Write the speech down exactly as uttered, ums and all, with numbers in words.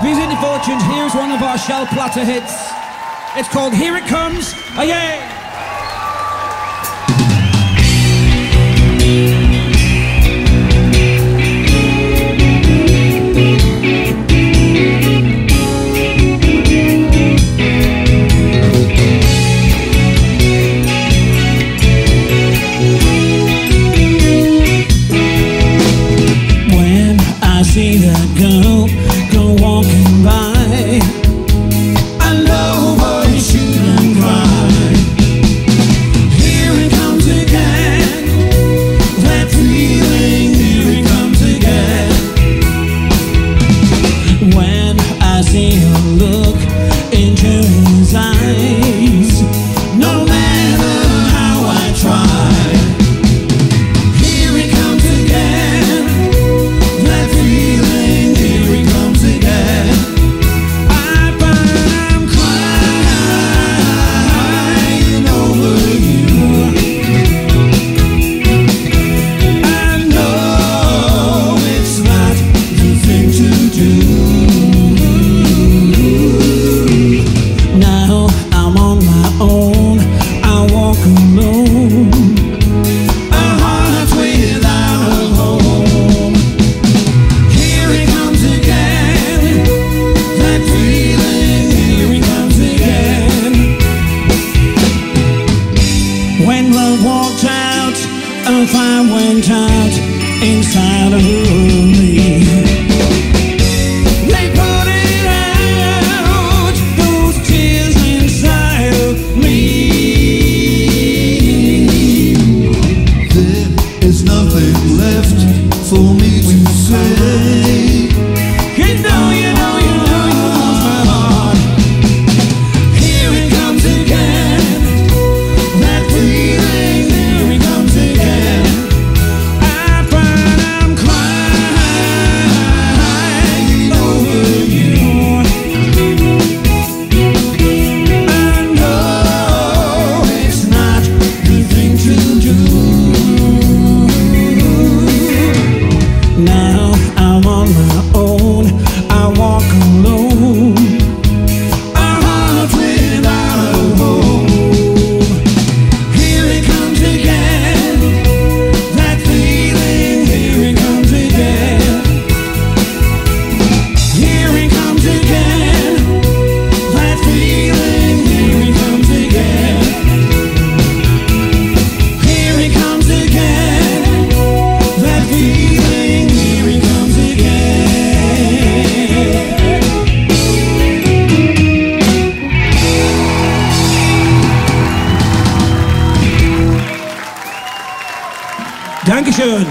Fortunes, here's one of our shell platter hits. It's called Here It Comes, a yay! When I see that girl go walking by, I know boy shouldn't cry. Here it comes again, that feeling, here it comes again. When I see her look into his eyes, no matter how I try, here it comes again, that feeling, here it comes again. I find I'm crying over you. I know it's not the thing to do. Now I'm on my own, I walk alone, a heart without a home. Here it comes again, that feeling, here it comes again. When love walked out, a fire went out inside of me. They put it out, those tears inside of me. There is nothing left for me to say. You know, you know, you know, you lost my heart. Here it comes again, that feeling, here it comes again. I find I'm crying over you. I know it's not the thing to do. Now I'm on my own, I walk alone, a heart without a home. Here it comes again, that feeling, here it comes again. Here it comes again, that feeling, here it comes again. Here it comes again, that feeling, here it comes again. Dankeschön.